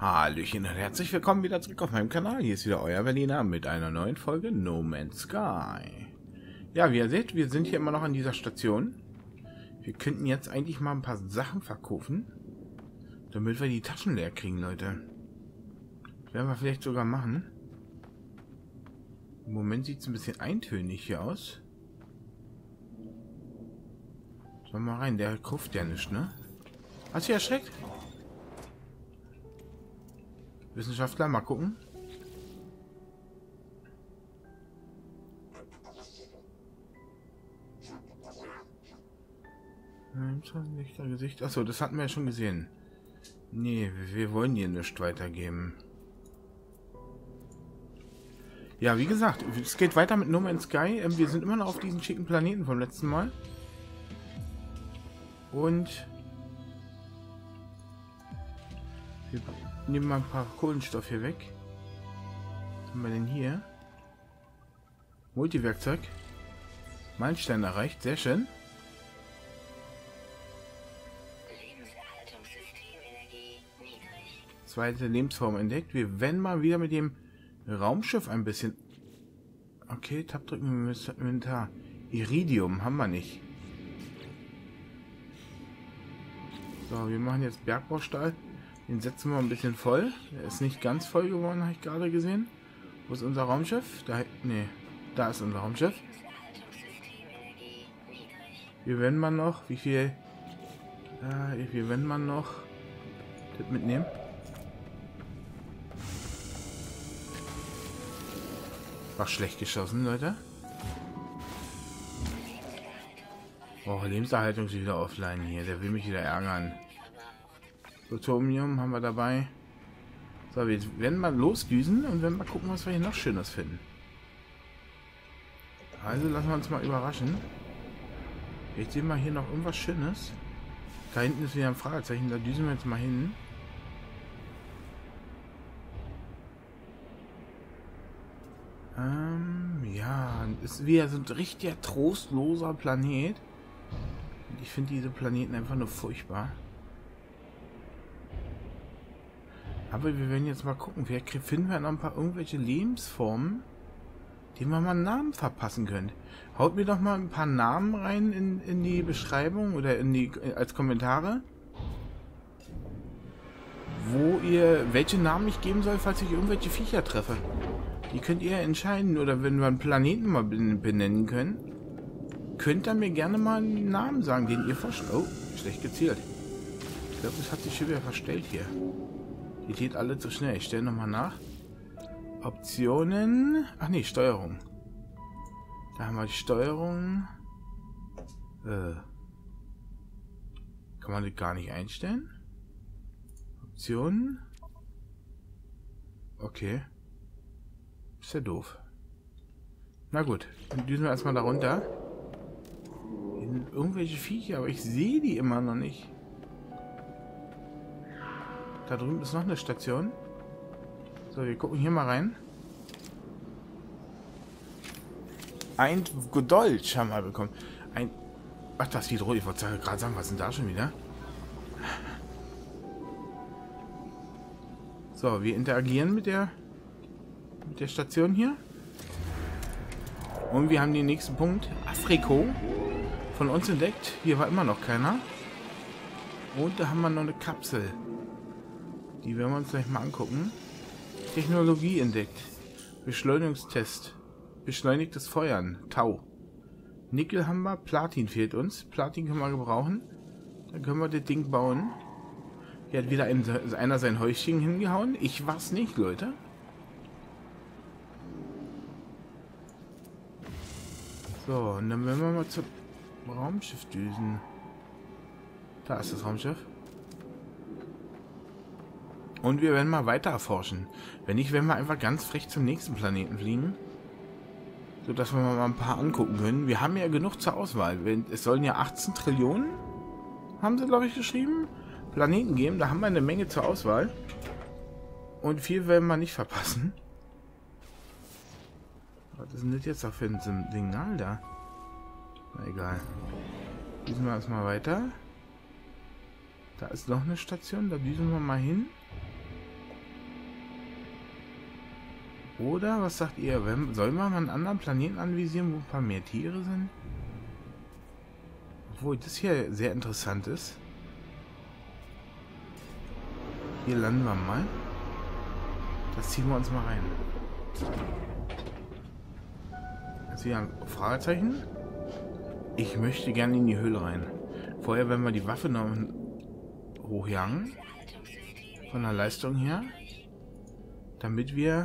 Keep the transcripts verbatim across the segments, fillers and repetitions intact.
Hallöchen und herzlich willkommen wieder zurück auf meinem Kanal. Hier ist wieder euer Berliner mit einer neuen Folge No Man's Sky. Ja, wie ihr seht, wir sind hier immer noch an dieser Station. Wir könnten jetzt eigentlich mal ein paar Sachen verkaufen, damit wir die Taschen leer kriegen, Leute. Das werden wir vielleicht sogar machen. Im Moment sieht es ein bisschen eintönig hier aus. Schau mal rein, der kauft ja nicht, ne? Hast du erschreckt? Wissenschaftler, mal gucken. Gesicht. Achso, das hatten wir ja schon gesehen. Nee, wir wollen hier nichts weitergeben. Ja, wie gesagt, es geht weiter mit No Man's Sky. Wir sind immer noch auf diesen schicken Planeten vom letzten Mal. Und wir nehmen mal ein paar Kohlenstoff hier weg. Was haben wir denn hier? Multiwerkzeug. Meilenstein erreicht, sehr schön. Zweite Lebensform entdeckt. Wir werden mal wieder mit dem Raumschiff ein bisschen... Okay, Tab drücken wir im Inventar. Iridium haben wir nicht. So, wir machen jetzt Bergbaustahl. Den setzen wir ein bisschen voll. Der ist nicht ganz voll geworden, habe ich gerade gesehen. Wo ist unser Raumschiff? Da, nee, da ist unser Raumschiff. Wir werden mal noch, wie viel? Äh, wir werden mal noch das mitnehmen. War schlecht geschossen, Leute. Oh, Lebenserhaltung ist wieder offline hier. Der will mich wieder ärgern. Plutonium haben wir dabei. So, wir werden mal losdüsen und werden mal gucken, was wir hier noch Schönes finden. Also lassen wir uns mal überraschen. Jetzt sehen wir hier noch irgendwas Schönes. Da hinten ist wieder ein Fragezeichen. Da düsen wir jetzt mal hin. Ähm, ja, ist wieder so ein richtiger trostloser Planet. Ich finde diese Planeten einfach nur furchtbar. Aber wir werden jetzt mal gucken. Vielleicht finden wir noch ein paar irgendwelche Lebensformen, denen wir mal einen Namen verpassen können. Haut mir doch mal ein paar Namen rein in, in die Beschreibung oder in die als Kommentare, wo ihr welche Namen ich geben soll, falls ich irgendwelche Viecher treffe. Die könnt ihr entscheiden. Oder wenn wir einen Planeten mal benennen können, könnt ihr mir gerne mal einen Namen sagen, den ihr vorstellt. Oh, schlecht gezielt. Ich glaube, das hat sich schon wieder verstellt hier. Die geht alle zu schnell. Ich stelle nochmal nach. Optionen. Ach nee, Steuerung. Da haben wir die Steuerung. Äh. Kann man das gar nicht einstellen? Optionen. Okay. Ist ja doof. Na gut, dann düsen wir erstmal da runter. Hier sind irgendwelche Viecher, aber ich sehe die immer noch nicht. Da drüben ist noch eine Station. So, wir gucken hier mal rein. Ein Godolch haben wir bekommen. Ein... Ach, das wieder rot. Ich wollte gerade sagen, was ist denn da schon wieder? So, wir interagieren mit der... mit der Station hier. Und wir haben den nächsten Punkt. Afriko. Von uns entdeckt. Hier war immer noch keiner. Und da haben wir noch eine Kapsel. Die werden wir uns gleich mal angucken. Technologie entdeckt. Beschleunigungstest. Beschleunigtes Feuern. Tau. Nickel haben wir. Platin fehlt uns. Platin können wir gebrauchen. Dann können wir das Ding bauen. Hier hat wieder ein, einer sein Häuschen hingehauen. Ich war's nicht, Leute. So, und dann werden wir mal zum Raumschiff düsen. Da ist das Raumschiff. Und wir werden mal weiter erforschen. Wenn nicht, werden wir einfach ganz frech zum nächsten Planeten fliegen. So dass wir mal ein paar angucken können. Wir haben ja genug zur Auswahl. Es sollen ja achtzehn Trillionen, haben sie glaube ich geschrieben, Planeten geben. Da haben wir eine Menge zur Auswahl. Und viel werden wir nicht verpassen. Was ist denn das jetzt auch für ein Signal da? Na egal. Düsen wir erstmal weiter. Da ist noch eine Station, da düsen wir mal hin. Oder, was sagt ihr? Wenn, sollen wir mal einen anderen Planeten anvisieren, wo ein paar mehr Tiere sind? Obwohl das hier sehr interessant ist. Hier landen wir mal. Das ziehen wir uns mal rein. Jetzt wieder ein Fragezeichen. Ich möchte gerne in die Höhle rein. Vorher werden wir die Waffe noch hochjagen. Von der Leistung her. Damit wir...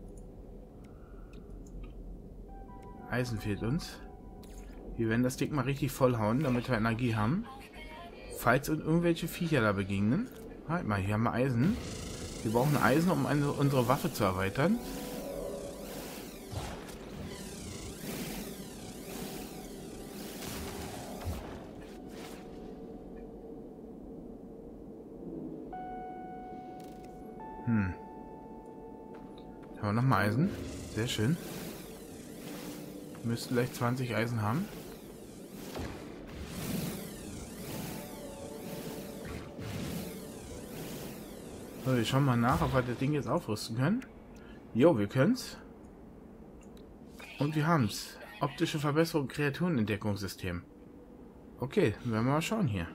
Eisen fehlt uns. Wir werden das Ding mal richtig vollhauen, damit wir Energie haben. Falls uns irgendwelche Viecher da begegnen. Halt mal, hier haben wir Eisen. Wir brauchen Eisen, um eine, unsere Waffe zu erweitern. Hm. Haben wir nochmal Eisen. Sehr schön. Wir müssten gleich zwanzig Eisen haben. So, wir schauen mal nach, ob wir das Ding jetzt aufrüsten können. Jo, wir können's. Und wir haben's. Optische Verbesserung, Kreaturenentdeckungssystem. Okay, dann werden wir mal schauen hier.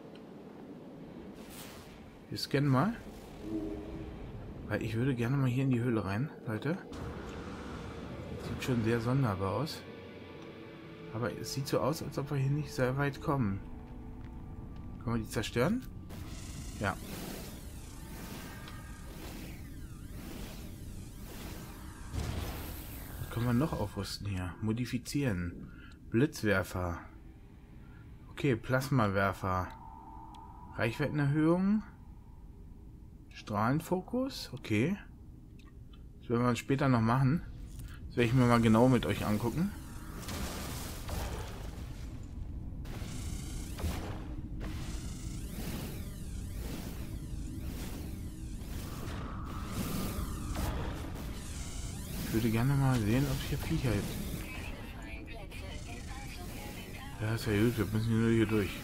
Wir scannen mal. Weil ich würde gerne mal hier in die Höhle rein, Leute. Sieht schon sehr sonderbar aus. Aber es sieht so aus, als ob wir hier nicht sehr weit kommen. Können wir die zerstören? Ja. Was können wir noch aufrüsten hier? Modifizieren. Blitzwerfer. Okay, Plasmawerfer. Reichweitenerhöhung. Strahlenfokus. Okay. Das werden wir später noch machen. Das werde ich mir mal genau mit euch angucken. Ich würde gerne mal sehen, ob hier Viecher gibt. Ja, ist ja gut, wir müssen nur hier durch.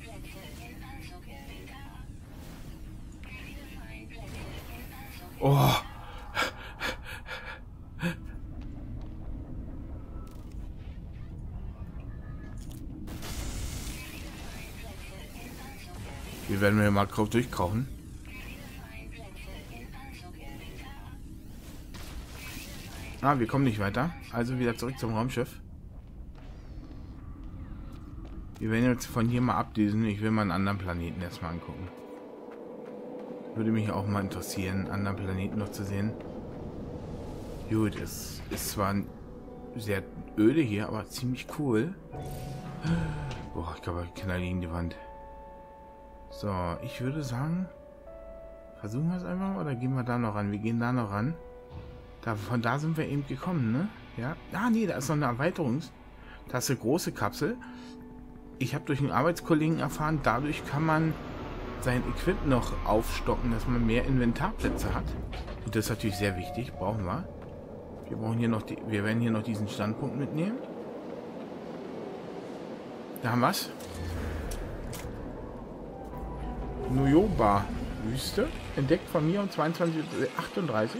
Oh! Wir werden wir mal drauf durchkrauchen. Ah, wir kommen nicht weiter. Also wieder zurück zum Raumschiff. Wir werden jetzt von hier mal abdüsen. Ich will mal einen anderen Planeten erstmal angucken. Würde mich auch mal interessieren, einen anderen Planeten noch zu sehen. Gut, es ist zwar sehr öde hier, aber ziemlich cool. Boah, ich glaube, ich knall gegen die Wand. So, ich würde sagen, versuchen wir es einfach mal oder gehen wir da noch ran? Wir gehen da noch ran. Da, von da sind wir eben gekommen, ne? Ja. Ah, nee, da ist noch eine Erweiterungs. Da ist eine große Kapsel. Ich habe durch einen Arbeitskollegen erfahren, dadurch kann man sein Equipment noch aufstocken, dass man mehr Inventarplätze hat. Und das ist natürlich sehr wichtig, brauchen wir. Wir brauchen hier noch die, wir werden hier noch diesen Standpunkt mitnehmen. Da haben wir es. Nuyoba Wüste, entdeckt von mir um zweiundzwanzig Uhr achtunddreißig.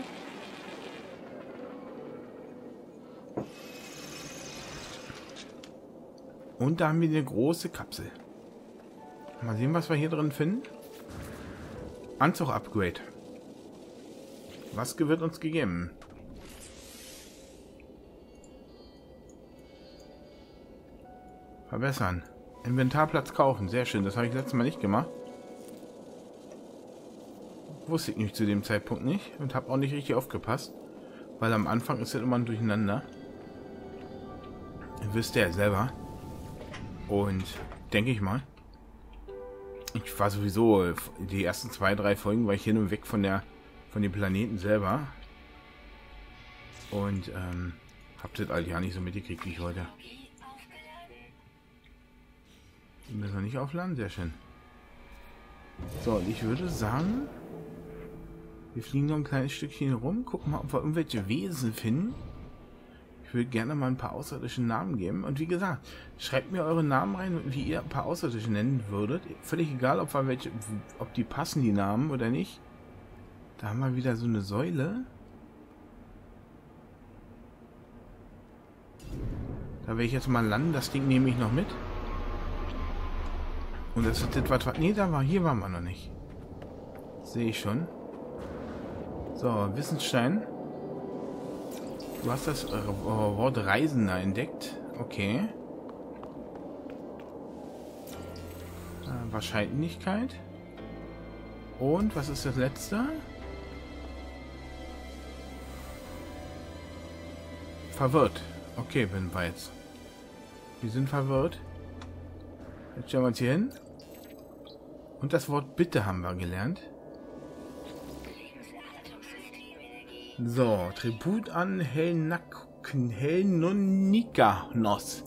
Und da haben wir eine große Kapsel. Mal sehen, was wir hier drin finden. Anzug-Upgrade. Was wird uns gegeben? Verbessern. Inventarplatz kaufen. Sehr schön. Das habe ich letztes Mal nicht gemacht. Wusste ich nicht zu dem Zeitpunkt nicht. Und habe auch nicht richtig aufgepasst. Weil am Anfang ist es immer ein Durcheinander. Ihr wisst ja selber. Und denke ich mal. Ich war sowieso die ersten zwei, drei Folgen war ich hin und weg von der von dem Planeten selber. Und ähm, hab das all ja nicht so mitgekriegt wie ich heute. Die müssen wir nicht aufladen? Sehr schön. So, ich würde sagen, wir fliegen noch ein kleines Stückchen rum, gucken mal, ob wir irgendwelche Wesen finden. Ich würde gerne mal ein paar außerirdische Namen geben. Und wie gesagt, schreibt mir eure Namen rein, wie ihr ein paar außerirdische nennen würdet. Völlig egal, ob wir welche, ob die passen, die Namen oder nicht. Da haben wir wieder so eine Säule. Da werde ich jetzt mal landen. Das Ding nehme ich noch mit. Und das ist etwas... Nee, da war... Hier waren wir noch nicht. Sehe ich schon. So, Wissensstein. Du hast das äh, Wort Reisender entdeckt. Okay. Äh, Wahrscheinlichkeit. Und was ist das letzte? Verwirrt. Okay, bin wir jetzt. Wir sind verwirrt. Jetzt stellen wir uns hier hin. Und das Wort Bitte haben wir gelernt. So, Tribut an Helnonikanos.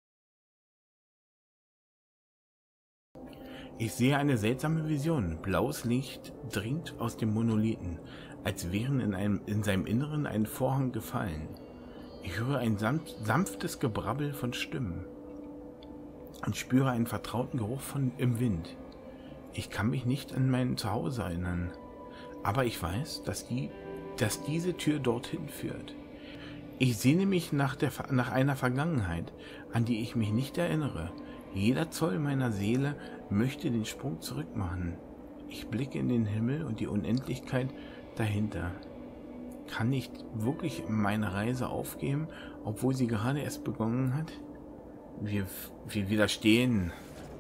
Ich sehe eine seltsame Vision. Blaues Licht dringt aus dem Monolithen, als wären in, einem, in seinem Inneren ein Vorhang gefallen. Ich höre ein sanft, sanftes Gebrabbel von Stimmen und spüre einen vertrauten Geruch von, im Wind. Ich kann mich nicht an mein Zuhause erinnern, aber ich weiß, dass, die, dass diese Tür dorthin führt. Ich sehne mich nach, der, nach einer Vergangenheit, an die ich mich nicht erinnere. Jeder Zoll meiner Seele möchte den Sprung zurück machen. Ich blicke in den Himmel und die Unendlichkeit dahinter. Kann ich wirklich meine Reise aufgeben, obwohl sie gerade erst begonnen hat? Wir, wir widerstehen.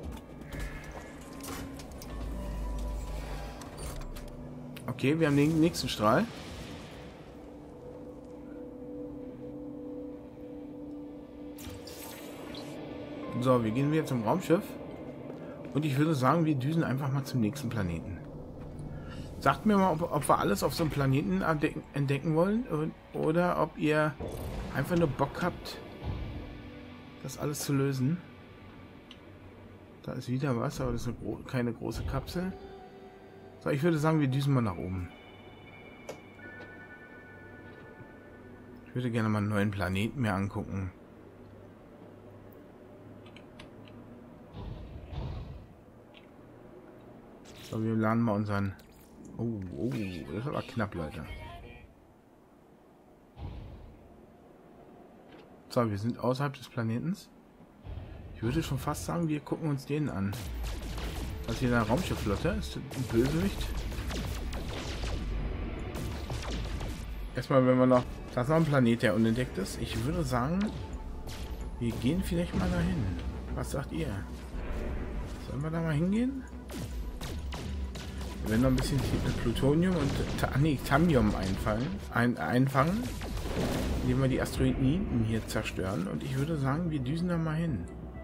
Okay, wir haben den nächsten Strahl. So, wir gehen wieder zum Raumschiff. Und ich würde sagen, wir düsen einfach mal zum nächsten Planeten. Sagt mir mal, ob, ob wir alles auf so einem Planeten entdecken wollen oder ob ihr einfach nur Bock habt, das alles zu lösen. Da ist wieder was, aber das ist eine gro keine große Kapsel. So, ich würde sagen, wir düsen mal nach oben. Ich würde gerne mal einen neuen Planeten mir angucken. So, wir laden mal unseren... Oh, oh, das ist aber knapp, Leute. So, wir sind außerhalb des Planetens. Ich würde schon fast sagen, wir gucken uns den an. Was hier in der Raumschiffflotte ist, ein Bösewicht. Erstmal, wenn wir noch... Da ist noch ein Planet, der unentdeckt ist. Ich würde sagen, wir gehen vielleicht mal dahin. Was sagt ihr? Sollen wir da mal hingehen? Wir werden noch ein bisschen Plutonium und nee, Thamium einfallen, ein, einfangen, indem wir die Asteroiden hier zerstören. Und ich würde sagen, wir düsen da mal hin.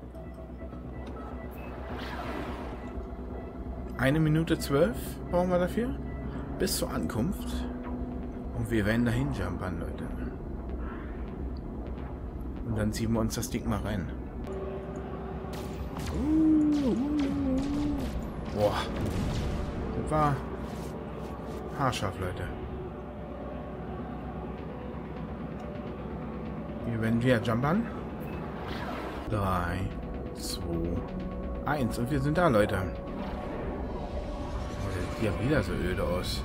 Eine Minute zwölf brauchen wir dafür. Bis zur Ankunft. Und wir werden dahin jumpern, Leute. Und dann ziehen wir uns das Ding mal rein. Uh, uh, uh. Boah. Das war haarscharf, Leute. Wir werden wieder jumpern. drei, zwei, eins. Und wir sind da, Leute. Oh, das sieht ja wieder so öde aus.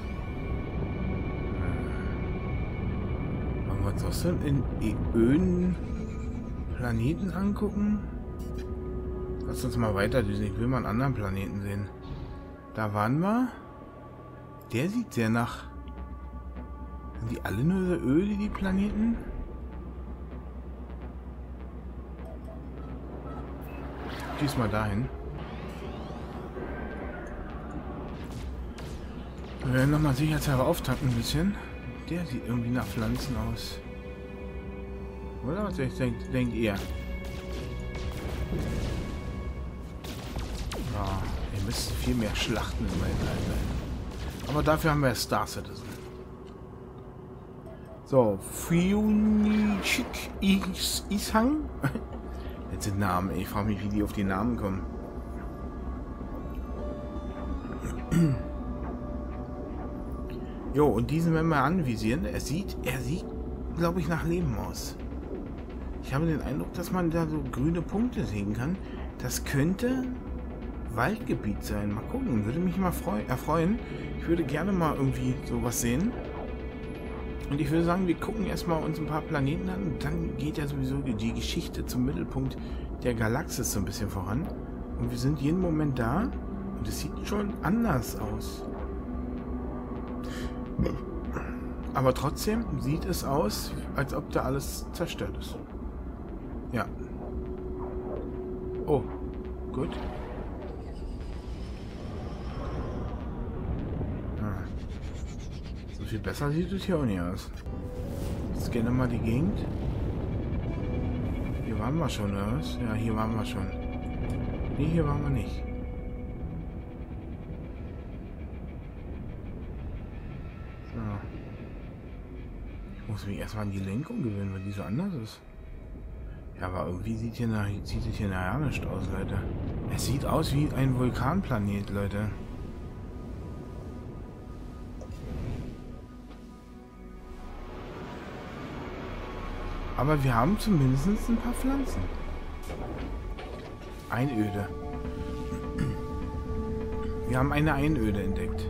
Wollen wir uns auch so in öden Planeten angucken? Lass uns mal weiter düsen. Ich will mal einen anderen Planeten sehen. Da waren wir. Der sieht sehr nach... Sind die alle nur so öde, die Planeten? Diesmal dahin. Wir werden nochmal sicherheitshalber auftanken ein bisschen. Der sieht irgendwie nach Pflanzen aus. Oder was denkt, denkt ihr? Ja, ihr müsst viel mehr schlachten im Weltall. Aber dafür haben wir Star Citizen. So, Fiunichik Ishang. Jetzt sind Namen, ich frage mich, wie die auf die Namen kommen. Jo, und diesen werden wir anvisieren. Er sieht, er sieht, glaube ich, nach Leben aus. Ich habe den Eindruck, dass man da so grüne Punkte sehen kann. Das könnte Waldgebiet sein. Mal gucken, würde mich mal erfreuen. Ich würde gerne mal irgendwie sowas sehen. Und ich würde sagen, wir gucken erstmal uns ein paar Planeten an und dann geht ja sowieso die Geschichte zum Mittelpunkt der Galaxis so ein bisschen voran. Und wir sind jeden Moment da und es sieht schon anders aus. Aber trotzdem sieht es aus, als ob da alles zerstört ist. Ja. Oh, gut. Ah. So viel besser sieht es hier auch nicht aus. Ich scanne mal die Gegend. Hier waren wir schon, oder was? Ja, hier waren wir schon. Nee, hier waren wir nicht. So. Ich muss mich erstmal an die Lenkung gewöhnen, weil die so anders ist. Ja, aber irgendwie sieht, hier nach, sieht es hier nachher nicht aus, Leute. Es sieht aus wie ein Vulkanplanet, Leute. Aber wir haben zumindest ein paar Pflanzen. Einöde. Wir haben eine Einöde entdeckt.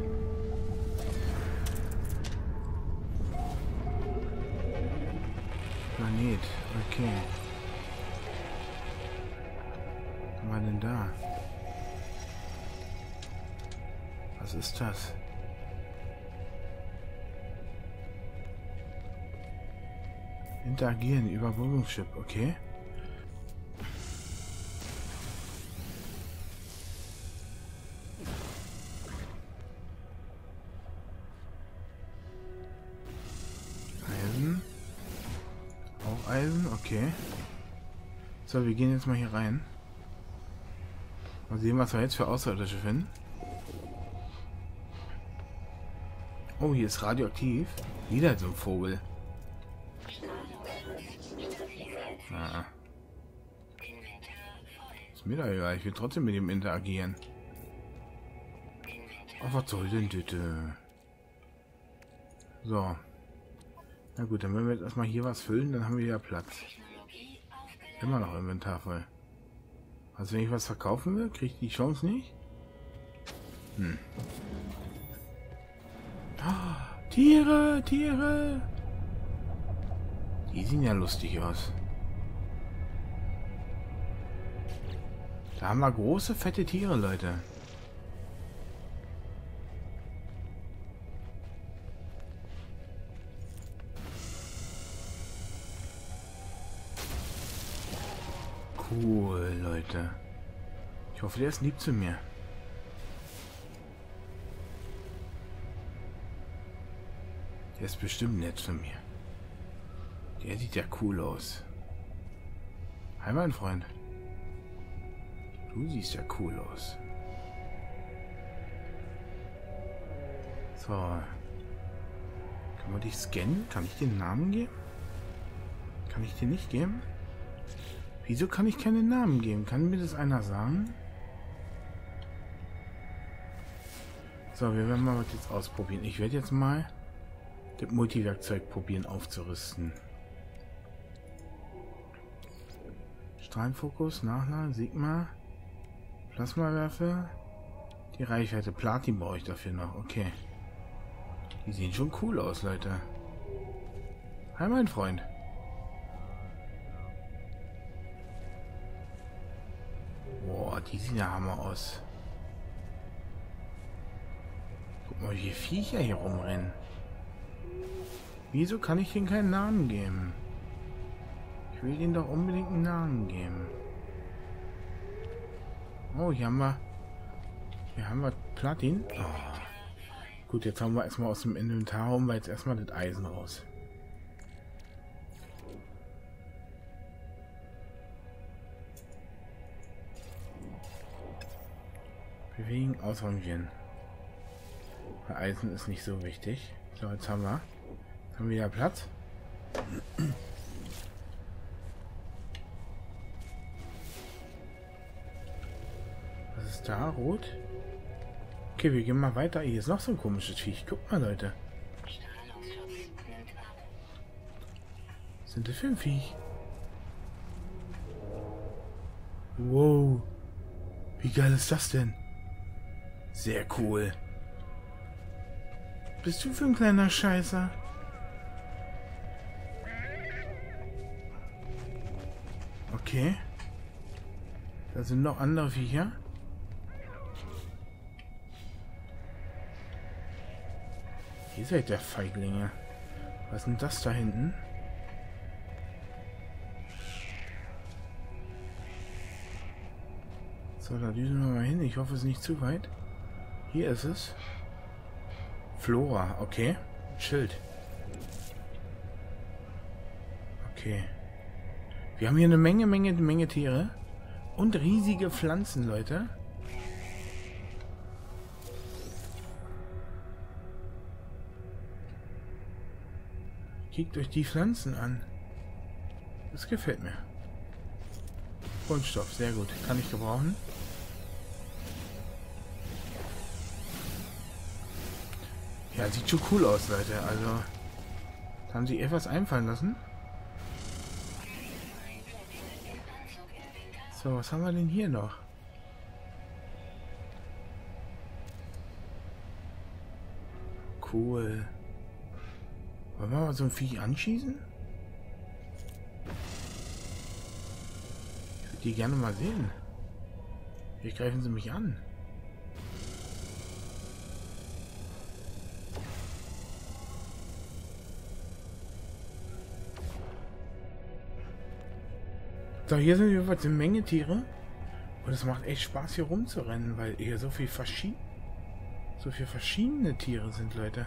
Planet, okay. Was haben wir denn da? Was ist das? Interagieren, Überwachungsschiff, okay. Eisen. Auch Eisen, okay. So, wir gehen jetzt mal hier rein. Mal sehen, was wir jetzt für Außerirdische finden. Oh, hier ist radioaktiv. Wieder so ein Vogel. Ah. Ist mir da egal, ich will trotzdem mit ihm interagieren. Oh, was soll denn bitte? So. Na gut, dann werden wir jetzt erstmal hier was füllen, dann haben wir ja Platz. Immer noch Inventar voll. Also wenn ich was verkaufen will, kriege ich die Chance nicht? Hm. Oh, Tiere, Tiere! Die sehen ja lustig aus. Da haben wir große, fette Tiere, Leute. Cool, Leute. Ich hoffe, der ist lieb zu mir. Der ist bestimmt nett zu mir. Der sieht ja cool aus. Hi, mein Freund. Du siehst ja cool aus. So. Kann man dich scannen? Kann ich dir einen Namen geben? Kann ich dir nicht geben? Wieso kann ich keinen Namen geben? Kann mir das einer sagen? So, wir werden mal was jetzt ausprobieren. Ich werde jetzt mal das Multiwerkzeug probieren aufzurüsten. Strahlenfokus, Nachladen, Sigma, Plasmawerfer, die Reichweite, Platin brauche ich dafür noch. Okay. Die sehen schon cool aus, Leute. Hi, mein Freund. Boah, die sehen ja Hammer aus. Guck mal, wie viele Viecher hier rumrennen. Wieso kann ich denen keinen Namen geben? Ich will ihnen doch unbedingt einen Namen geben. Oh, hier haben wir... Hier haben wir Platin. Oh. Gut, jetzt haben wir erstmal aus dem Inventar, holen wir jetzt erstmal das Eisen raus. Bewegen, ausrangieren. Weil Eisen ist nicht so wichtig. So, jetzt haben wir... Jetzt haben wir wieder Platz. Was ist da? Rot? Okay, wir gehen mal weiter. Hier ist noch so ein komisches Viech. Guck mal, Leute. Was sind das für ein Viech? Wow. Wie geil ist das denn? Sehr cool. Bist du für ein kleiner Scheißer? Okay. Da sind noch andere Viecher. Ihr seid der Feiglinge. Was ist denn das da hinten? So, da düsen wir mal hin. Ich hoffe, es ist nicht zu weit. Hier ist es. Flora, okay. Schild. Okay. Wir haben hier eine Menge, Menge, Menge Tiere. Und riesige Pflanzen, Leute. Kickt euch die Pflanzen an. Das gefällt mir. Grundstoff, sehr gut. Kann ich gebrauchen. Ja, sieht schon cool aus, Leute. Also, da haben sie etwas einfallen lassen. So, was haben wir denn hier noch? Cool. Wollen wir mal so ein Viech anschießen? Ich würde die gerne mal sehen. Wie greifen sie mich an? So, hier sind jedenfalls eine Menge Tiere. Und es macht echt Spaß, hier rumzurennen, weil hier so viel verschieden, so viel verschiedene Tiere sind, Leute.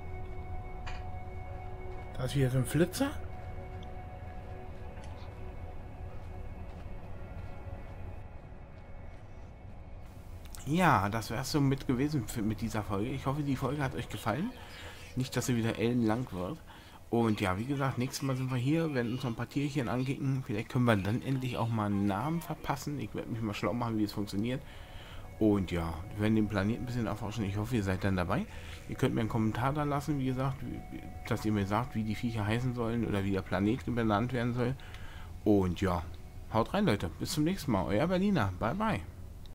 Da ist wieder so ein Flitzer. Ja, das wäre es so mit gewesen mit dieser Folge. Ich hoffe, die Folge hat euch gefallen. Nicht, dass sie wieder ellenlang wird. Und ja, wie gesagt, nächstes Mal sind wir hier, werden uns noch ein paar Tierchen ankicken. Vielleicht können wir dann endlich auch mal einen Namen verpassen. Ich werde mich mal schlau machen, wie es funktioniert. Und ja, wir werden den Planeten ein bisschen erforschen. Ich hoffe, ihr seid dann dabei. Ihr könnt mir einen Kommentar da lassen, wie gesagt, dass ihr mir sagt, wie die Viecher heißen sollen oder wie der Planet benannt werden soll. Und ja, haut rein, Leute. Bis zum nächsten Mal. Euer Berliner. Bye, bye.